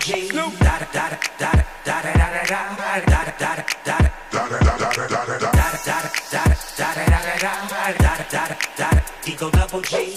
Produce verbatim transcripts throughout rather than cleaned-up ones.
G. Da da da da da da da da da da da da da. Eagle double G.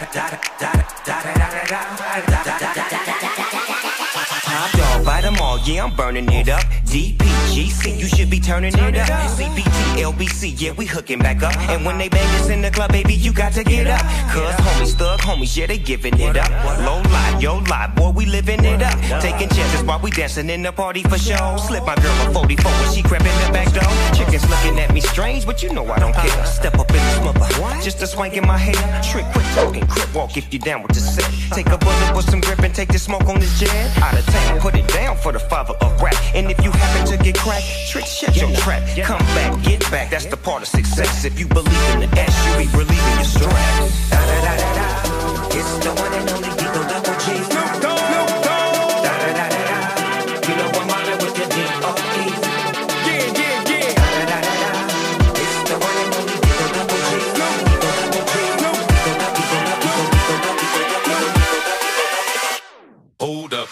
Top dog, bite them all, yeah, I'm burning it up. D P G C, you should be turning it up. C P T, L B C, yeah, we hooking back up. And when they bang us in the club, baby, you got to get up. Cause homies, thug homies, yeah, they giving it up. Low life, yo life, boy, we living it up. Taking chances while we dancing in the party for show. Slip my girl a forty-four when she crept in the back door. Chickens looking at me strange, but you know I don't care. Step up in this mother, just a swank in my hair. Trick, quick talking, crip walk if you down with the set. Take a bullet with some grip and take the smoke on this jet. Out of town, put it down for the father of rap. And if you happen to get cracked, trick, shut your trap. Come back, get back, that's the part of success. If you believe in the S, you be relieving your stress. Da da da da da, it's the one and only Eagle double G. Snoop Dogg, Snoop Dogg. Da da da da da, you know I'm on it with the D O E. Yeah, yeah, yeah. Da da da da da, it's the one and only Eagle double G. Eagle double G. Eagle double, Eagle double, Eagle double, Eagle double, Eagle double. Hold up.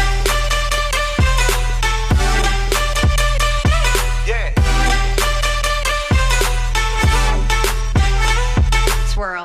Swirl.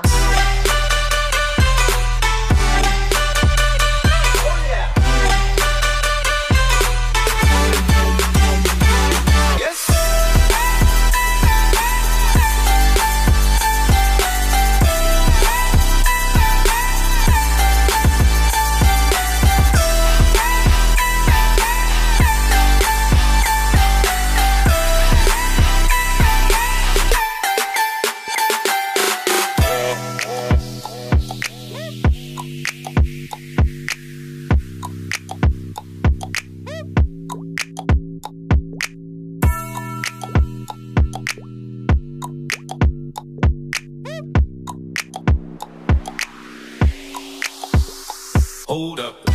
Hold up.